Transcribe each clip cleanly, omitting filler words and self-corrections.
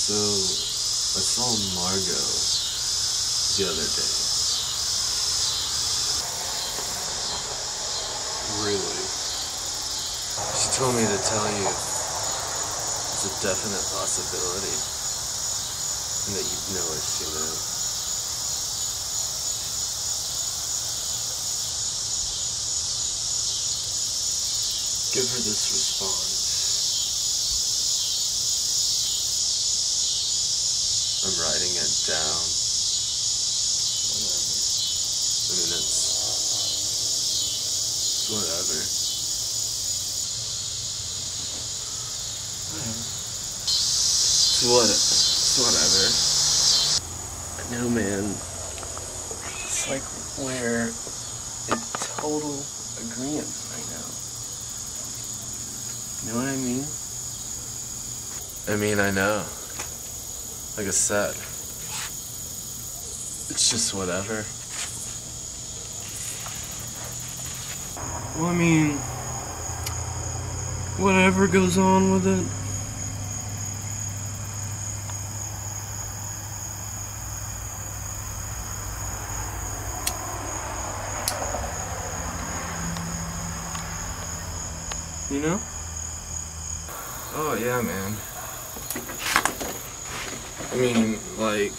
So, I saw Margot the other day. Really? She told me to tell you it's a definite possibility and that you'd know if she knew. Give her this response. I'm writing it down. Whatever. I mean, it's whatever. It's whatever. I know, man. It's like we're in total agreement right now. You know what I mean? I mean, I know. Like I said, it's just whatever. Well, I mean, whatever goes on with it. You know? Oh, yeah, man. I mean, like,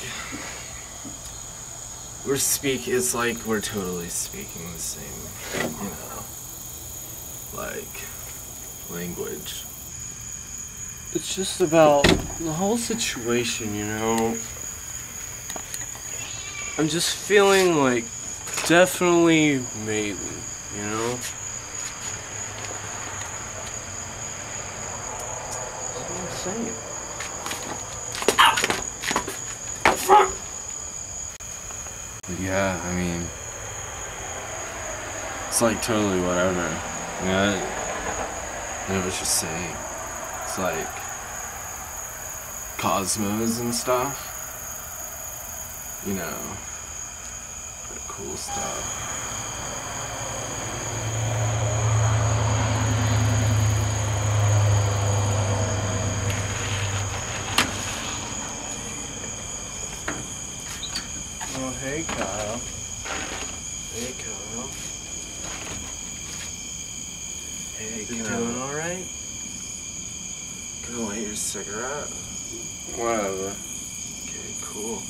it's like we're totally speaking the same, you know, like, language. It's just about the whole situation, you know? I'm just feeling like definitely maybe, you know? That's what I'm saying. But yeah, I mean, it's like totally whatever. You know, I was just saying, it's like cosmos and stuff. You know, the cool stuff. Oh, hey, Kyle. Hey, Kyle. Hey, You Kyle. doing alright? Gonna light your cigarette? Whatever. Okay, cool.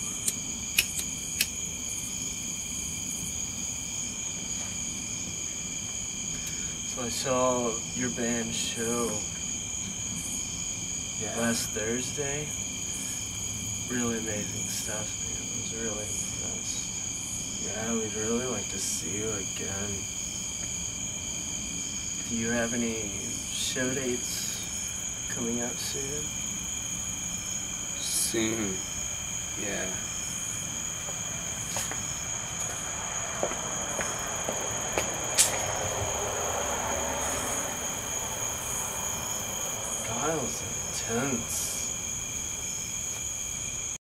So I saw your band show last Thursday. Really amazing stuff, man. I was really impressed. Yeah, we'd really like to see you again. Do you have any show dates coming up soon? Soon. Yeah. Kyle's intense.